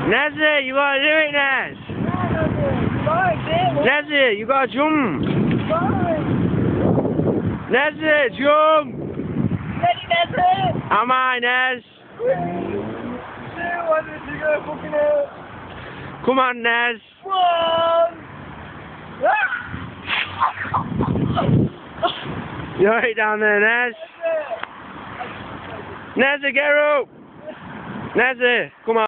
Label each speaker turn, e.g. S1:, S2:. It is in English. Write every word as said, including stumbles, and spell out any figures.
S1: Nezzy, you gotta do it, Nez. Nezzy, you gotta jump. Nezzy, jump.
S2: Ready, Nezzy?
S1: Am I, Nez? Come on, Nez.
S2: One.
S1: You're right down there, Nez. Nezzy, get up. Nezzy, come on.